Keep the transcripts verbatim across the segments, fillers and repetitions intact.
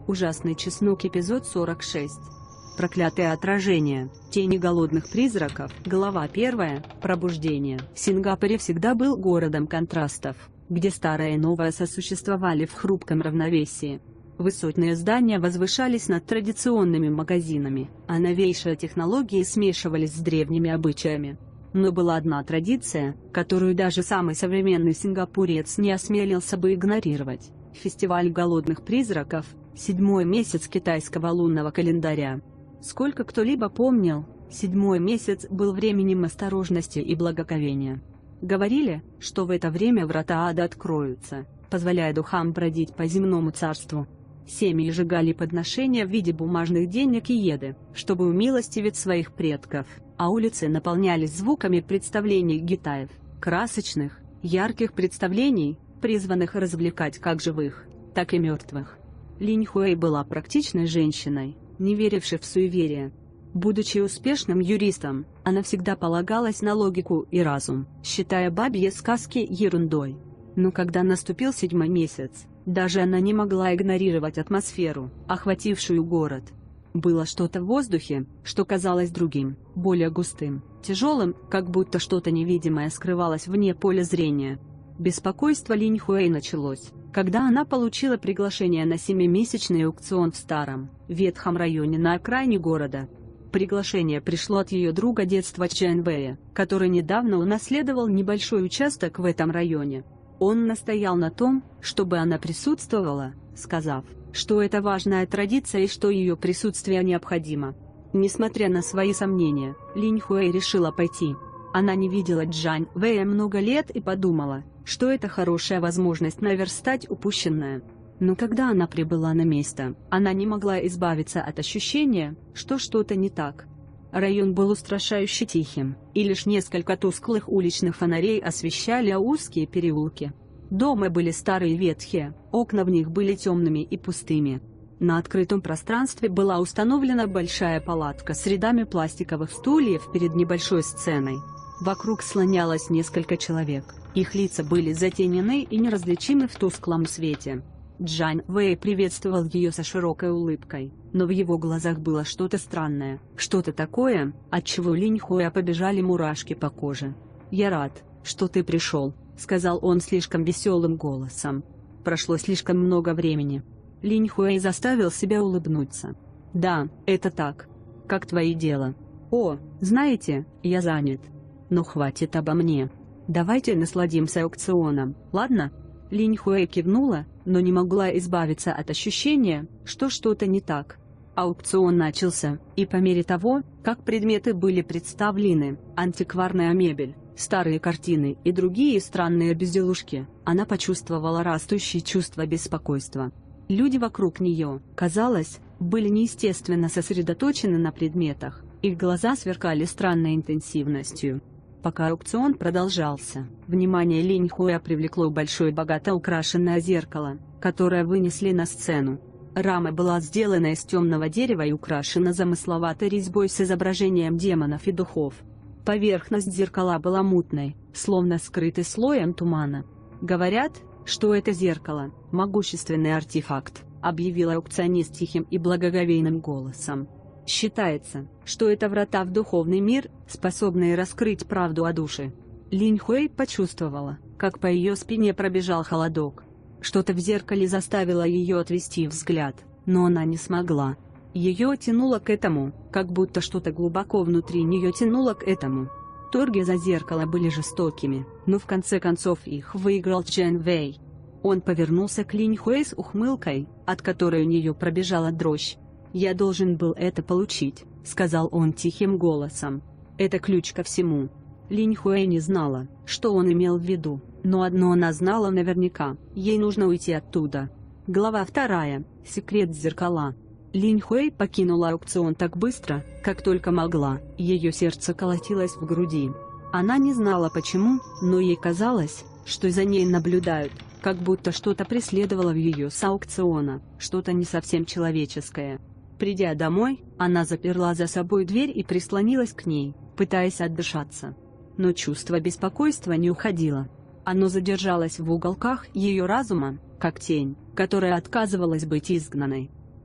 Ужасный чеснок, эпизод сорок шесть. Проклятое отражение. Тени голодных призраков. Глава первая. Пробуждение. Сингапур всегда был городом контрастов, где старое и новое сосуществовали в хрупком равновесии. Высотные здания возвышались над традиционными магазинами, а новейшие технологии смешивались с древними обычаями. Но была одна традиция, которую даже самый современный сингапурец не осмелился бы игнорировать. Фестиваль голодных призраков, седьмой месяц китайского лунного календаря. Сколько кто-либо помнил, седьмой месяц был временем осторожности и благоговения. Говорили, что в это время врата ада откроются, позволяя духам бродить по земному царству. Семьи сжигали подношения в виде бумажных денег и еды, чтобы умилостивить своих предков, а улицы наполнялись звуками представлений гитаев, красочных, ярких представлений, призванных развлекать как живых, так и мертвых. Линь Хуэй была практичной женщиной, не верившей в суеверие. Будучи успешным юристом, она всегда полагалась на логику и разум, считая бабьи сказки ерундой. Но когда наступил седьмой месяц, даже она не могла игнорировать атмосферу, охватившую город. Было что-то в воздухе, что казалось другим, более густым, тяжелым, как будто что-то невидимое скрывалось вне поля зрения. Беспокойство Линь Хуэй началось, когда она получила приглашение на семимесячный аукцион в старом, ветхом районе на окраине города. Приглашение пришло от ее друга детства Чжэн Вэя, который недавно унаследовал небольшой участок в этом районе. Он настоял на том, чтобы она присутствовала, сказав, что это важная традиция и что ее присутствие необходимо. Несмотря на свои сомнения, Линь Хуэй решила пойти. Она не видела Чжэн Вэя много лет и подумала, что это хорошая возможность наверстать упущенное. Но когда она прибыла на место, она не могла избавиться от ощущения, что что-то не так. Район был устрашающе тихим, и лишь несколько тусклых уличных фонарей освещали узкие переулки. Дома были старые и ветхие, окна в них были темными и пустыми. На открытом пространстве была установлена большая палатка с рядами пластиковых стульев перед небольшой сценой. Вокруг слонялось несколько человек, их лица были затенены и неразличимы в тусклом свете. Чжэн Вэй приветствовал ее со широкой улыбкой, но в его глазах было что-то странное, что-то такое, от чего Линь Хуэя побежали мурашки по коже. «Я рад, что ты пришел», — сказал он слишком веселым голосом. Прошло слишком много времени. Линь Хуэй заставил себя улыбнуться. «Да, это так. Как твои дела?» «О, знаете, я занят. Но хватит обо мне. Давайте насладимся аукционом, ладно?» Линь Хуэй кивнула, но не могла избавиться от ощущения, что что-то не так. Аукцион начался, и по мере того, как предметы были представлены, антикварная мебель, старые картины и другие странные безделушки, она почувствовала растущее чувство беспокойства. Люди вокруг нее, казалось, были неестественно сосредоточены на предметах, их глаза сверкали странной интенсивностью. Пока аукцион продолжался, внимание Линь Хуэя привлекло большое богато украшенное зеркало, которое вынесли на сцену. Рама была сделана из темного дерева и украшена замысловатой резьбой с изображением демонов и духов. Поверхность зеркала была мутной, словно скрытой слоем тумана. «Говорят, что это зеркало – могущественный артефакт», – объявил аукционист тихим и благоговейным голосом. «Считается, что это врата в духовный мир, способные раскрыть правду о душе». Линь Хуэй почувствовала, как по ее спине пробежал холодок. Что-то в зеркале заставило ее отвести взгляд, но она не смогла. Ее тянуло к этому, как будто что-то глубоко внутри нее тянуло к этому. Торги за зеркало были жестокими, но в конце концов их выиграл Чжэн Вэй. Он повернулся к Линь Хуэй с ухмылкой, от которой у нее пробежала дрожь. «Я должен был это получить», — сказал он тихим голосом. «Это ключ ко всему». Линь Хуэй не знала, что он имел в виду, но одно она знала наверняка — ей нужно уйти оттуда. Глава вторая. Секрет зеркала. Линь Хуэй покинула аукцион так быстро, как только могла, ее сердце колотилось в груди. Она не знала почему, но ей казалось, что за ней наблюдают, как будто что-то преследовало в ее с аукциона, что-то не совсем человеческое. Придя домой, она заперла за собой дверь и прислонилась к ней, пытаясь отдышаться. Но чувство беспокойства не уходило. Оно задержалось в уголках ее разума, как тень, которая отказывалась быть изгнанной.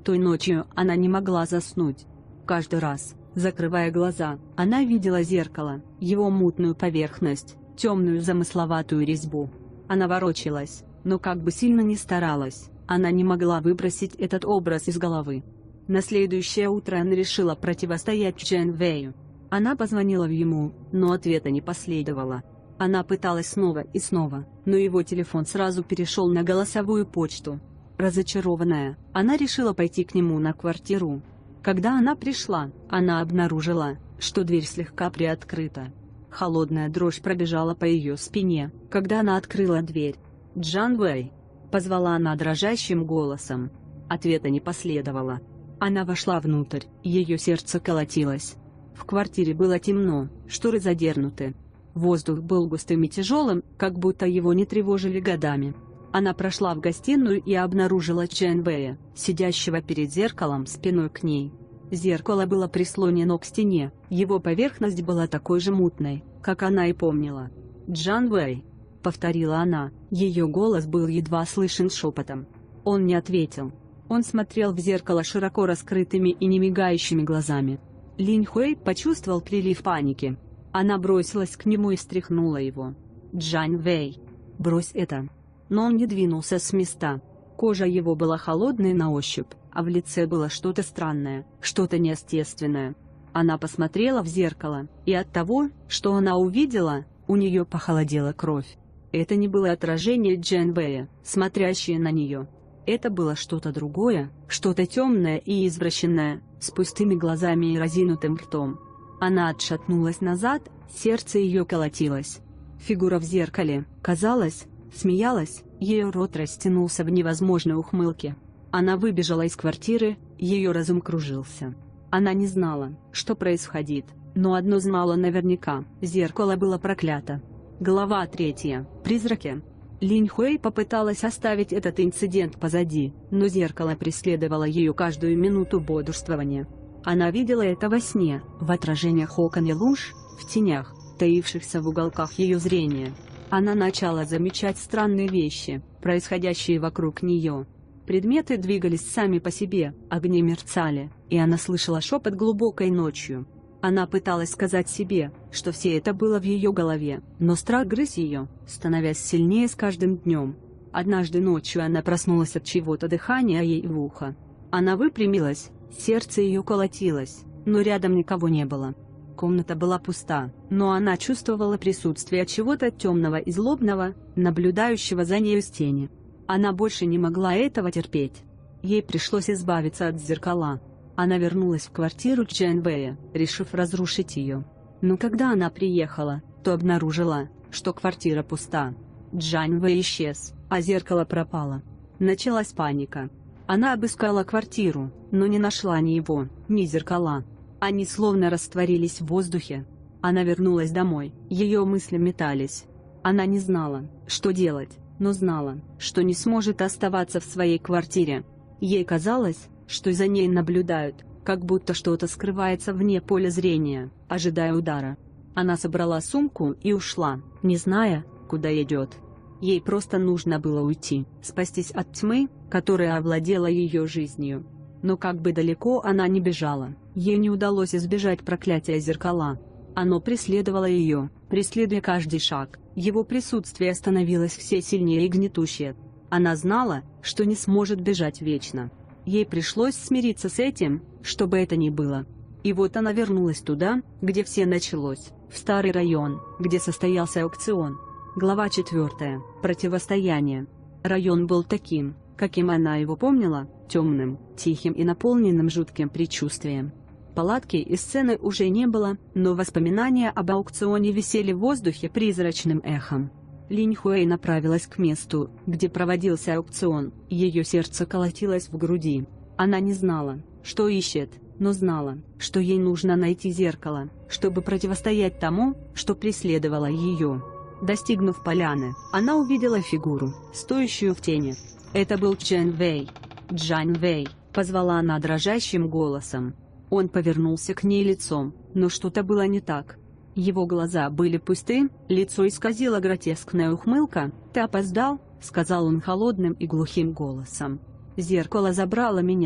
Той ночью она не могла заснуть. Каждый раз, закрывая глаза, она видела зеркало, его мутную поверхность, темную замысловатую резьбу. Она ворочалась, но как бы сильно ни старалась, она не могла выбросить этот образ из головы. На следующее утро она решила противостоять Чжэн Вэю. Она позвонила ему, но ответа не последовало. Она пыталась снова и снова, но его телефон сразу перешел на голосовую почту. Разочарованная, она решила пойти к нему на квартиру. Когда она пришла, она обнаружила, что дверь слегка приоткрыта. Холодная дрожь пробежала по ее спине, когда она открыла дверь. «Джан Вэй!» — позвала она дрожащим голосом. Ответа не последовало. Она вошла внутрь, ее сердце колотилось. В квартире было темно, шторы задернуты. Воздух был густым и тяжелым, как будто его не тревожили годами. Она прошла в гостиную и обнаружила Чжэн Вэя, сидящего перед зеркалом спиной к ней. Зеркало было прислонено к стене, его поверхность была такой же мутной, как она и помнила. «Джан Вэй!» — повторила она, ее голос был едва слышен шепотом. Он не ответил. Он смотрел в зеркало широко раскрытыми и немигающими глазами. Линь Хуэй почувствовал прилив паники. Она бросилась к нему и встряхнула его. «Джан Вэй! Брось это!» Но он не двинулся с места. Кожа его была холодной на ощупь, а в лице было что-то странное, что-то неестественное. Она посмотрела в зеркало, и от того, что она увидела, у нее похолодела кровь. Это не было отражение Чжэн Вэя, смотрящее на нее. Это было что-то другое, что-то темное и извращенное, с пустыми глазами и разинутым ртом. Она отшатнулась назад, сердце ее колотилось. Фигура в зеркале, казалось, смеялась, ее рот растянулся в невозможной ухмылке. Она выбежала из квартиры, ее разум кружился. Она не знала, что происходит, но одно знала наверняка: зеркало было проклято. Глава третья. Призраки. Линь Хуэй попыталась оставить этот инцидент позади, но зеркало преследовало ее каждую минуту бодрствования. Она видела это во сне, в отражениях окон и луж, в тенях, таившихся в уголках ее зрения. Она начала замечать странные вещи, происходящие вокруг нее. Предметы двигались сами по себе, огни мерцали, и она слышала шепот глубокой ночью. Она пыталась сказать себе, что все это было в ее голове, но страх грыз ее, становясь сильнее с каждым днем. Однажды ночью она проснулась от чего-то дыхания ей в ухо. Она выпрямилась, сердце ее колотилось, но рядом никого не было. Комната была пуста, но она чувствовала присутствие чего-то темного и злобного, наблюдающего за нею с тени. Она больше не могла этого терпеть. Ей пришлось избавиться от зеркала. Она вернулась в квартиру Чжэн Вэя, решив разрушить ее. Но когда она приехала, то обнаружила, что квартира пуста. Чжэн Вэй исчез, а зеркало пропало. Началась паника. Она обыскала квартиру, но не нашла ни его, ни зеркала. Они словно растворились в воздухе. Она вернулась домой, ее мысли метались. Она не знала, что делать, но знала, что не сможет оставаться в своей квартире. Ей казалось, что за ней наблюдают, как будто что-то скрывается вне поля зрения, ожидая удара. Она собрала сумку и ушла, не зная, куда идет. Ей просто нужно было уйти, спастись от тьмы, которая овладела ее жизнью. Но как бы далеко она ни бежала, ей не удалось избежать проклятия зеркала. Оно преследовало ее, преследуя каждый шаг, его присутствие становилось все сильнее и гнетущее. Она знала, что не сможет бежать вечно. Ей пришлось смириться с этим, что бы это ни было. И вот она вернулась туда, где все началось, в старый район, где состоялся аукцион. Глава четвертая. Противостояние. Район был таким, каким она его помнила, темным, тихим и наполненным жутким предчувствием. Палатки и сцены уже не было, но воспоминания об аукционе висели в воздухе призрачным эхом. Линь Хуэй направилась к месту, где проводился аукцион, ее сердце колотилось в груди. Она не знала, что ищет, но знала, что ей нужно найти зеркало, чтобы противостоять тому, что преследовало ее. Достигнув поляны, она увидела фигуру, стоящую в тени. Это был Чжэн Вэй. «Джан Вэй», — позвала она дрожащим голосом. Он повернулся к ней лицом, но что-то было не так. Его глаза были пусты, лицо исказило гротескная ухмылка. «Ты опоздал», — сказал он холодным и глухим голосом. «Зеркало забрало меня».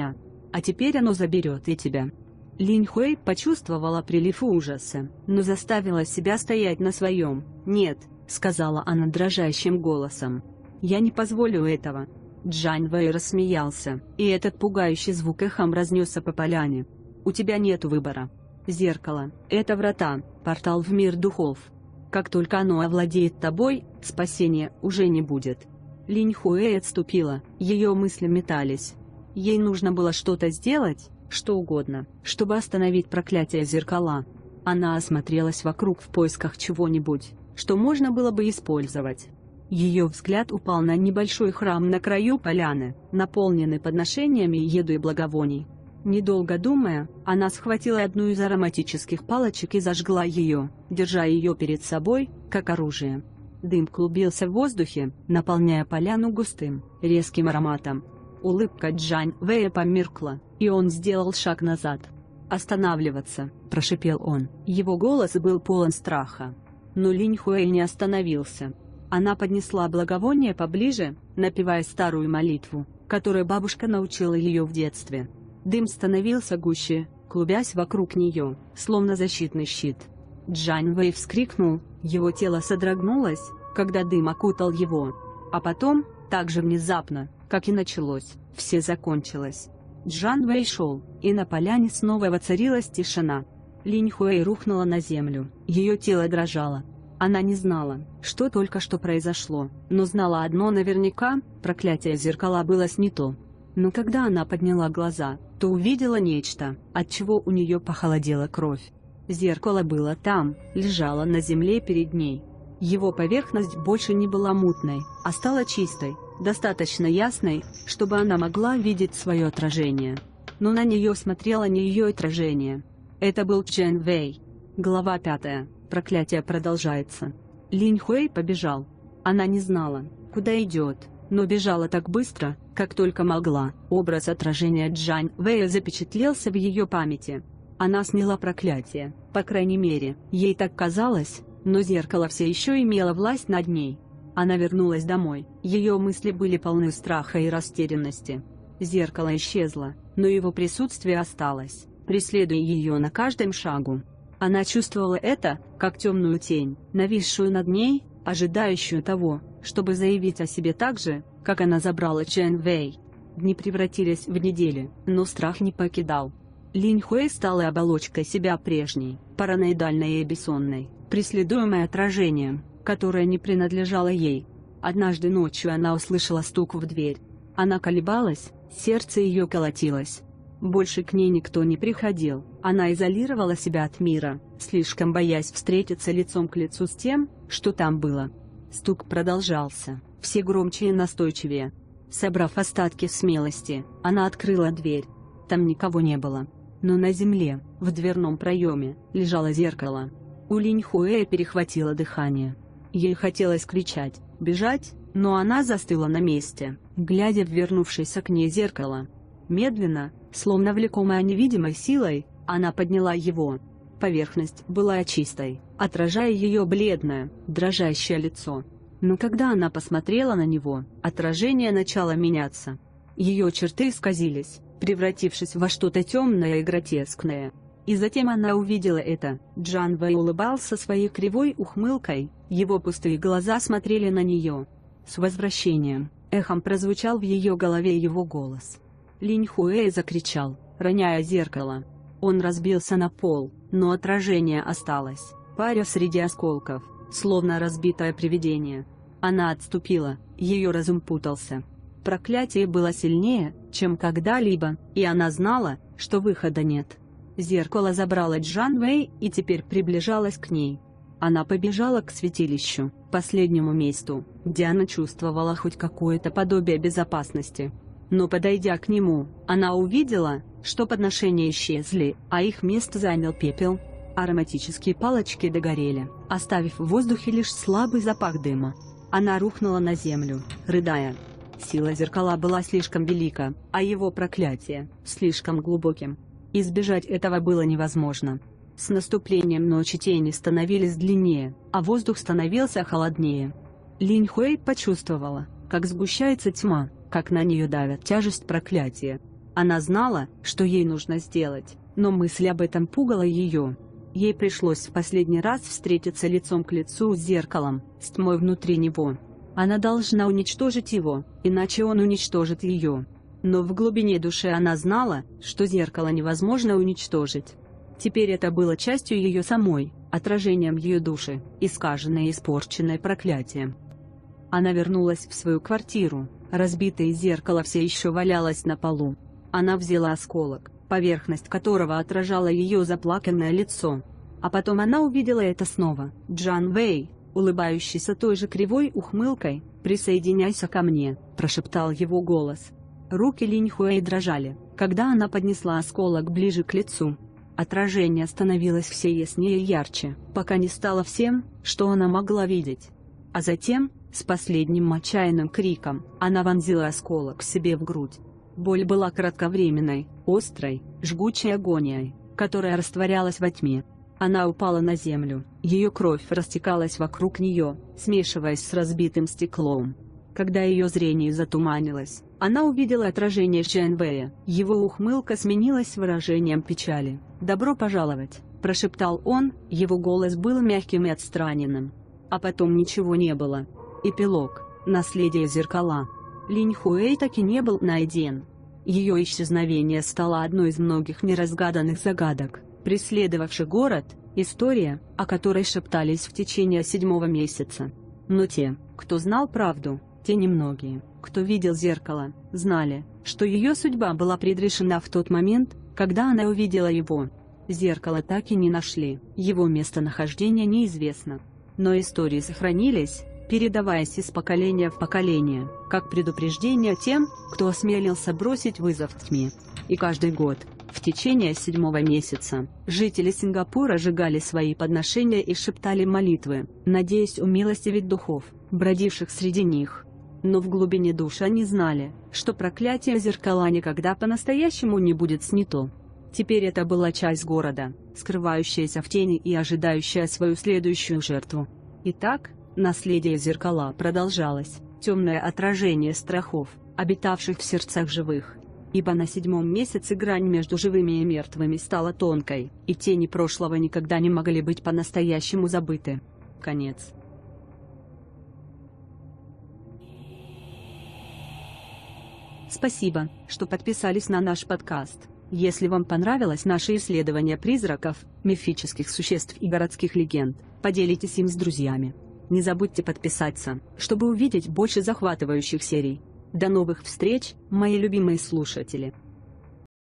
а теперь оно заберет и тебя. Линь Хуэй почувствовала прилив ужаса, но заставила себя стоять на своем. «Нет», — сказала она дрожащим голосом. «Я не позволю этого». Джан Вэй рассмеялся, и этот пугающий звук эхом разнесся по поляне. «У тебя нет выбора. Зеркало — это врата, портал в мир духов. Как только оно овладеет тобой, спасения уже не будет». Линь Хуэй отступила, ее мысли метались. Ей нужно было что-то сделать, что угодно, чтобы остановить проклятие зеркала. Она осмотрелась вокруг в поисках чего-нибудь, что можно было бы использовать. Ее взгляд упал на небольшой храм на краю поляны, наполненный подношениями еды и благовоний. Недолго думая, она схватила одну из ароматических палочек и зажгла ее, держа ее перед собой, как оружие. Дым клубился в воздухе, наполняя поляну густым, резким ароматом. Улыбка Джан Вэя померкла, и он сделал шаг назад. «Останавливаться», – прошипел он. Его голос был полон страха. Но Линь Хуэй не остановился. Она поднесла благовоние поближе, напевая старую молитву, которой бабушка научила ее в детстве. Дым становился гуще, клубясь вокруг нее, словно защитный щит. Джан Вэй вскрикнул, его тело содрогнулось, когда дым окутал его. А потом, так же внезапно, как и началось, все закончилось. Джан Вэй шел, и на поляне снова воцарилась тишина. Линь Хуэй рухнула на землю, ее тело дрожало. Она не знала, что только что произошло, но знала одно наверняка: проклятие зеркала было снято. Но когда она подняла глаза, то увидела нечто, от чего у нее похолодела кровь. Зеркало было там, лежало на земле перед ней. Его поверхность больше не была мутной, а стала чистой, достаточно ясной, чтобы она могла видеть свое отражение. Но на нее смотрело не ее отражение. Это был Джан Вэй. Глава пятая. Проклятие продолжается. Линь Хуэй побежал. Она не знала, куда идет, но бежала так быстро, как только могла. Образ отражения Джан Вэя запечатлелся в ее памяти. Она сняла проклятие, по крайней мере, ей так казалось, но зеркало все еще имело власть над ней. Она вернулась домой, ее мысли были полны страха и растерянности. Зеркало исчезло, но его присутствие осталось, преследуя ее на каждом шагу. Она чувствовала это, как темную тень, нависшую над ней, ожидающую того, чтобы заявить о себе так же, как она забрала Джан Вэй. Дни превратились в недели, но страх не покидал. Линь Хуэй стала оболочкой себя прежней, параноидальной и бессонной, преследуемой отражением, которое не принадлежало ей. Однажды ночью она услышала стук в дверь. Она колебалась, сердце ее колотилось. Больше к ней никто не приходил, она изолировала себя от мира, слишком боясь встретиться лицом к лицу с тем, что там было. Стук продолжался, все громче и настойчивее. Собрав остатки смелости, она открыла дверь. Там никого не было. Но на земле, в дверном проеме, лежало зеркало. У Линь Хуэя перехватило дыхание. Ей хотелось кричать, бежать, но она застыла на месте, глядя в вернувшееся к ней зеркало. Медленно, словно влекомая невидимой силой, она подняла его. Поверхность была чистой, отражая ее бледное, дрожащее лицо. Но когда она посмотрела на него, отражение начало меняться. Ее черты исказились, превратившись во что-то темное и гротескное. И затем она увидела это. Джан Вэй улыбался своей кривой ухмылкой, его пустые глаза смотрели на нее. «С возвращением!» — эхом прозвучал в ее голове его голос. Линь Хуэй закричал, роняя зеркало. Он разбился на пол, но отражение осталось, паря среди осколков, словно разбитое привидение. Она отступила, ее разум путался. Проклятие было сильнее, чем когда-либо, и она знала, что выхода нет. Зеркало забрало Джан Вэй и теперь приближалось к ней. Она побежала к святилищу, последнему месту, где она чувствовала хоть какое-то подобие безопасности. Но подойдя к нему, она увидела, что подношения исчезли, а их место занял пепел. Ароматические палочки догорели, оставив в воздухе лишь слабый запах дыма. Она рухнула на землю, рыдая. Сила зеркала была слишком велика, а его проклятие – слишком глубоким. Избежать этого было невозможно. С наступлением ночи тени становились длиннее, а воздух становился холоднее. Линь Хуэй почувствовала, как сгущается тьма, как на нее давят тяжесть проклятия. Она знала, что ей нужно сделать, но мысль об этом пугала ее. Ей пришлось в последний раз встретиться лицом к лицу с зеркалом, с тьмой внутри него. Она должна уничтожить его, иначе он уничтожит ее. Но в глубине души она знала, что зеркало невозможно уничтожить. Теперь это было частью ее самой, отражением ее души, искаженной и испорченной проклятием. Она вернулась в свою квартиру. Разбитое зеркало все еще валялось на полу. Она взяла осколок, поверхность которого отражала ее заплаканное лицо. А потом она увидела это снова. Джан Вэй, улыбающийся той же кривой ухмылкой, «Присоединяйся ко мне», – прошептал его голос. Руки Линь Хуэй дрожали, когда она поднесла осколок ближе к лицу. Отражение становилось все яснее и ярче, пока не стало всем, что она могла видеть. А затем, с последним отчаянным криком, она вонзила осколок себе в грудь. Боль была кратковременной, острой, жгучей агонией, которая растворялась во тьме. Она упала на землю, ее кровь растекалась вокруг нее, смешиваясь с разбитым стеклом. Когда ее зрение затуманилось, она увидела отражение Чжэн Вэя. Его ухмылка сменилась выражением печали. «Добро пожаловать», – прошептал он, его голос был мягким и отстраненным. А потом ничего не было. Эпилог. Наследие зеркала. Линь Хуэй таки не был найден. Ее исчезновение стало одной из многих неразгаданных загадок, преследовавших город, история, о которой шептались в течение седьмого месяца. Но те, кто знал правду, те немногие, кто видел зеркало, знали, что ее судьба была предрешена в тот момент, когда она увидела его. Зеркало так и не нашли, его местонахождение неизвестно. Но истории сохранились, передаваясь из поколения в поколение, как предупреждение тем, кто осмелился бросить вызов тьме. И каждый год, в течение седьмого месяца, жители Сингапура сжигали свои подношения и шептали молитвы, надеясь умилостивить духов, бродивших среди них. Но в глубине души они знали, что проклятие зеркала никогда по-настоящему не будет снято. Теперь это была часть города, скрывающаяся в тени и ожидающая свою следующую жертву. Итак, наследие зеркала продолжалось, темное отражение страхов, обитавших в сердцах живых. Ибо на седьмом месяце грань между живыми и мертвыми стала тонкой, и тени прошлого никогда не могли быть по-настоящему забыты. Конец. Спасибо, что подписались на наш подкаст. Если вам понравилось наше исследование призраков, мифических существ и городских легенд, поделитесь им с друзьями. Не забудьте подписаться, чтобы увидеть больше захватывающих серий. До новых встреч, мои любимые слушатели!